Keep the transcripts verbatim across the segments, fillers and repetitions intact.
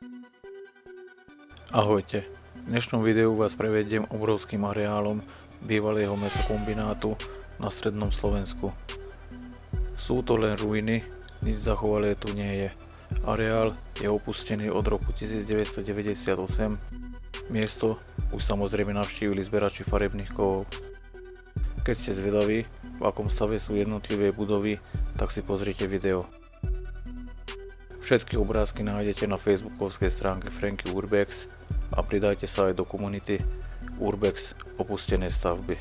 Ahojte, v dnešnom videu vás prevediem obrovským areálom bývalého mäsokombinátu na strednom Slovensku. Sú to len ruiny, nič zachovalé tu nie je. Areál je opustený od roku devätnásťstodeväťdesiatosem. Miesto už samozrejme navštívili zberači farebných kovov. Keď ste zvedaví, v akom stave sú jednotlivé budovy, tak si pozrite video. Všetky obrázky nájdete na facebookovskej stránke Franky Urbex a pridajte sa aj do komunity Urbex opustené stavby.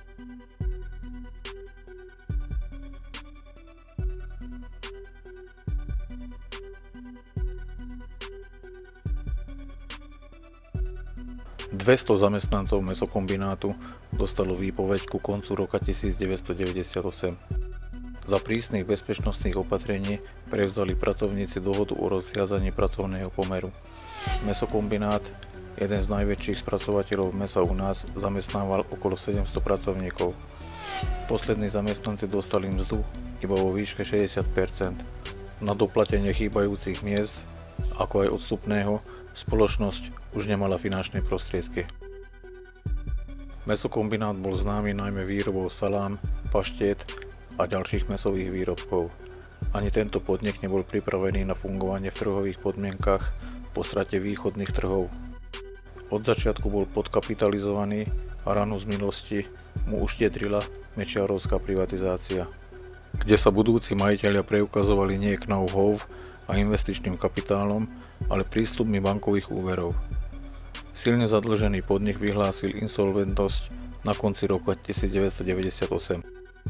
dvesto zamestnancov mäsokombinátu dostalo výpoveď ku koncu roka devätnásťstodeväťdesiatosem. Za prísnych bezpečnostných opatrení prevzali pracovníci dohodu o rozviazaní pracovného pomeru. Mäsokombinát, jeden z najväčších spracovateľov mäsa u nás, zamestnával okolo sedemsto pracovníkov. Poslední zamestnanci dostali mzdu iba vo výške šesťdesiat percent. Na doplatenie chýbajúcich miest, ako aj odstupného, spoločnosť už nemala finančné prostriedky. Mäsokombinát bol známy najmä výrobou salám, paštiet a ďalších mäsových výrobkov. Ani tento podnik nebol pripravený na fungovanie v trhových podmienkach po strate východných trhov. Od začiatku bol podkapitalizovaný a ranu z minulosti mu uštietrila mečiarovská privatizácia, kde sa budúci majitelia preukazovali nie know-how a investičným kapitálom, ale prísľubmi bankových úverov. Silne zadlžený podnik vyhlásil insolventnosť na konci roka devätnásťstodeväťdesiatosem.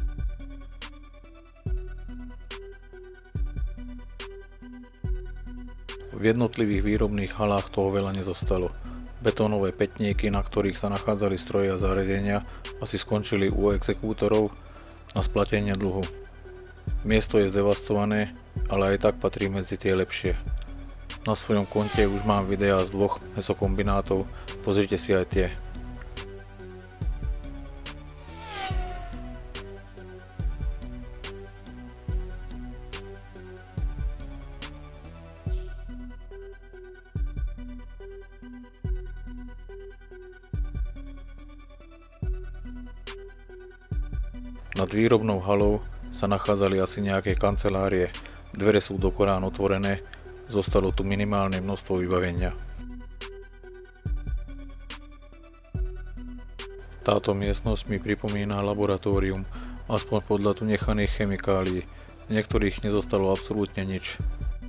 V jednotlivých výrobných halách toho veľa nezostalo. Betónové pätníky, na ktorých sa nachádzali stroje a zariadenia, asi skončili u exekútorov na splatenie dlhu. Miesto je zdevastované, ale aj tak patrí medzi tie lepšie. Na svojom konte už mám videá z dvoch mäsokombinátov, pozrite si aj tie. Nad výrobnou halou sa nachádzali asi nejaké kancelárie, dvere sú do Korán otvorené, zostalo tu minimálne množstvo vybavenia. Táto miestnosť mi pripomína laboratórium, aspoň podľa tu nechaných chemikálií, v niektorých nezostalo absolútne nič.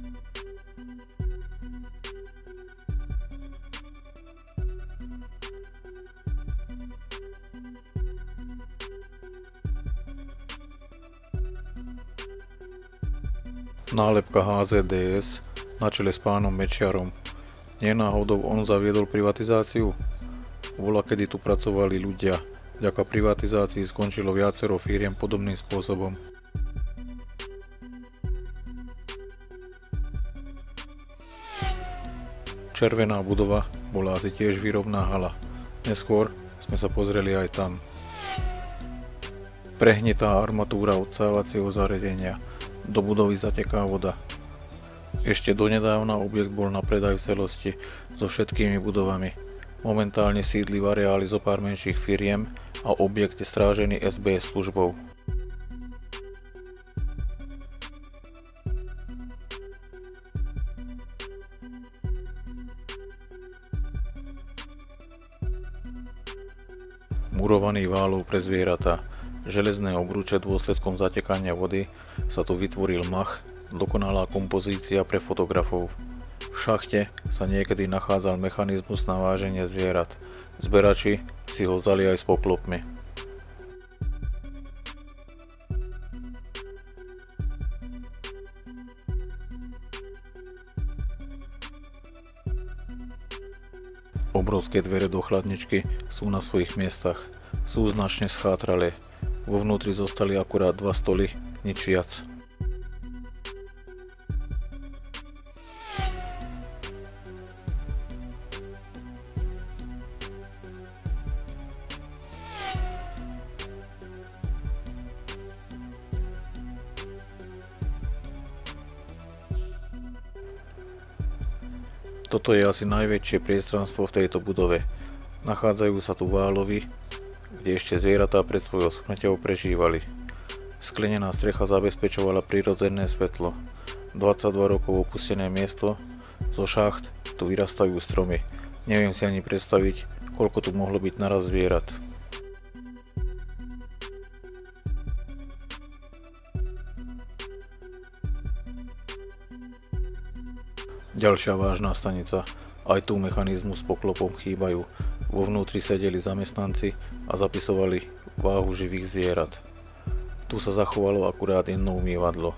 Nálepka há zet dé es na čele s pánom Mečiarom. Nie náhodou on zaviedol privatizáciu? Volakedy tu pracovali ľudia, vďaka privatizácii skončilo viacero firiem podobným spôsobom. Červená budova bola asi tiež výrobná hala. Neskôr sme sa pozreli aj tam. Prehnitá armatúra odsávacieho zariadenia. Do budovy zateká voda. Ešte donedávna objekt bol na predaj v celosti so všetkými budovami. Momentálne sídli v areáli zo pár menších firiem a objekt je strážený es bé es službou. Murovaný válov pre zvieratá. Železné obruče dôsledkom zatekania vody sa tu vytvoril mach, dokonalá kompozícia pre fotografov. V šachte sa niekedy nachádzal mechanizmus na váženie zvierat. Zberači si ho vzali aj s poklopmi. Obrovské dvere do chladničky sú na svojich miestach. Sú značne schátralé. Vo vnútri zostali akurát dva stoly, nič viac. Toto je asi najväčšie priestranstvo v tejto budove. Nachádzajú sa tu válovy, kde ešte zvieratá pred svojou smrťou prežívali. Sklenená strecha zabezpečovala prirodzené svetlo. dvadsaťdva rokov opustené miesto, zo šacht tu vyrastajú stromy. Neviem si ani predstaviť, koľko tu mohlo byť naraz zvierat. Ďalšia vážna stanica, aj tu mechanizmus s poklopom chýbajú. Vo vnútri sedeli zamestnanci a zapisovali váhu živých zvierat. Tu sa zachovalo akurát jedno umývadlo.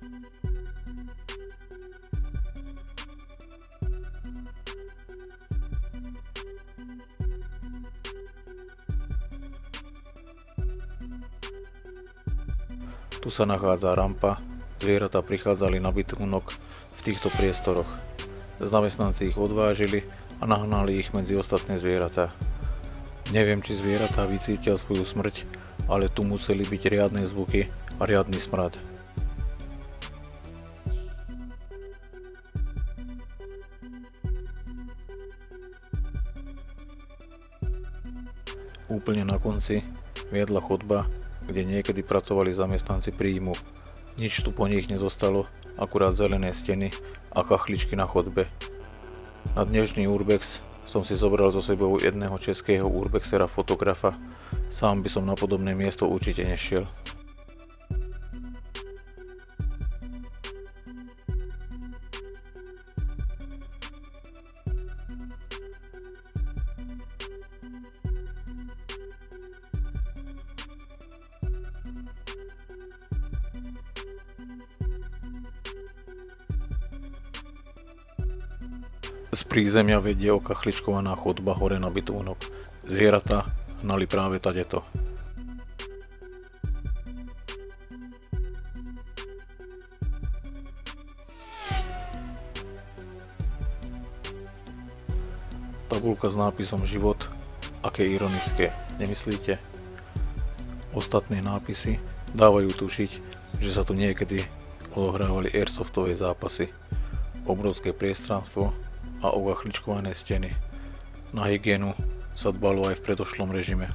Tu sa nachádza rampa, zvieratá prichádzali na bytunok v týchto priestoroch. Zamestnanci ich odvážili a nahnali ich medzi ostatné zvieratá. Neviem, či zvieratá vycítia svoju smrť, ale tu museli byť riadne zvuky a riadny smrad. Úplne na konci viedla chodba, kde niekedy pracovali zamestnanci príjmu. Nič tu po nich nezostalo, akurát zelené steny a kachličky na chodbe. Na dnešný urbex som si zobral so sebou jedného českého urbexera fotografa. Sám by som na podobné miesto určite nešiel. Z prízemia vedie okachličkovaná chodba hore na bytunok. Zvieratá hnali práve tadeto. Tabuľka s nápisom život, aké ironické, nemyslíte? Ostatné nápisy dávajú tušiť, že sa tu niekedy odohrávali airsoftové zápasy. Obrovské priestranstvo a okachličkované steny. Na hygienu sa dbalo aj v predošlom režime.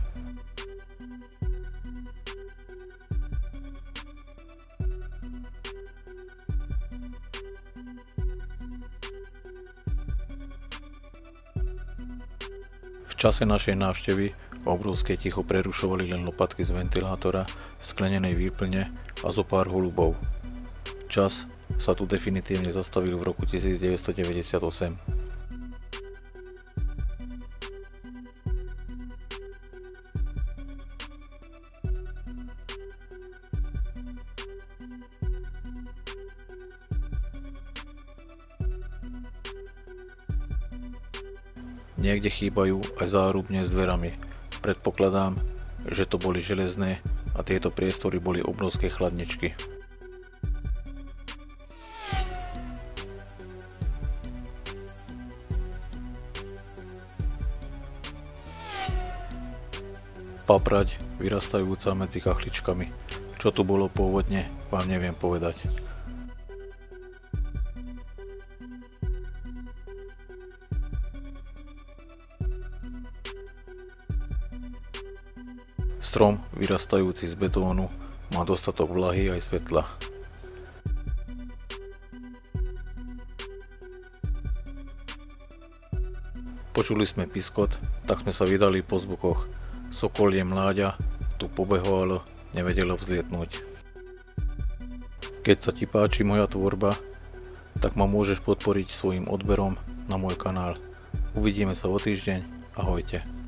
V čase našej návštevy obrovské ticho prerušovali len lopatky z ventilátora v sklenenej výplne a zo pár holubov. Čas sa tu definitívne zastavil v roku devätnásťstodeväťdesiatosem. Niekde chýbajú aj zárubne s dverami. Predpokladám, že to boli železné a tieto priestory boli obrovské chladničky. Paprať vyrastajúca medzi kachličkami. Čo tu bolo pôvodne, vám neviem povedať. Strom vyrastajúci z betónu má dostatok vlahy aj svetla. Počuli sme piskot, tak sme sa vydali po zvukoch. Sokolie mláďa tu pobehovalo, nevedelo vzlietnúť. Keď sa ti páči moja tvorba, tak ma môžeš podporiť svojim odberom na môj kanál. Uvidíme sa o týždeň, ahojte.